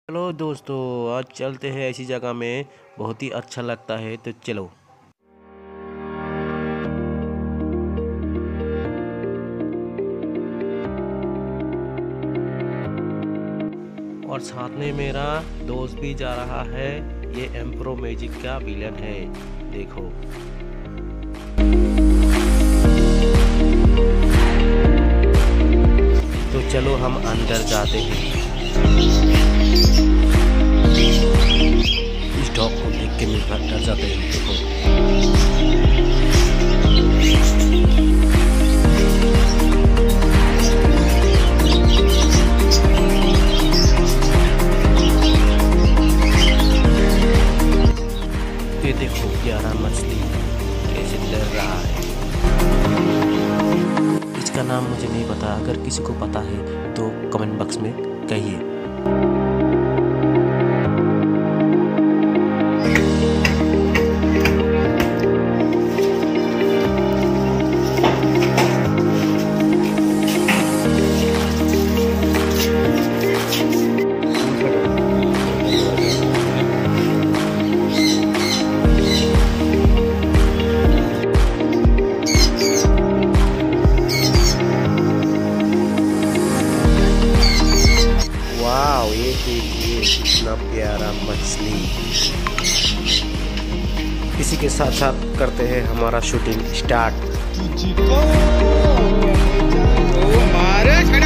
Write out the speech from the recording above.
चलो दोस्तों, आज चलते हैं ऐसी जगह में बहुत ही अच्छा लगता है, तो चलो। और साथ में मेरा दोस्त भी जा रहा है। ये एम्प्रो मैजिक का विलन है, देखो। तो चलो हम अंदर जाते हैं। इस डॉग को देख के मैं डर जाते हैं, देखो। ये देखो प्यारा मछली कैसे तैर रहा है। इसका नाम मुझे नहीं पता, अगर किसी को पता है तो कमेंट बॉक्स में कहिए। ये देखिए कितना प्यारा मछली। इसी के साथ साथ करते हैं हमारा शूटिंग स्टार्ट।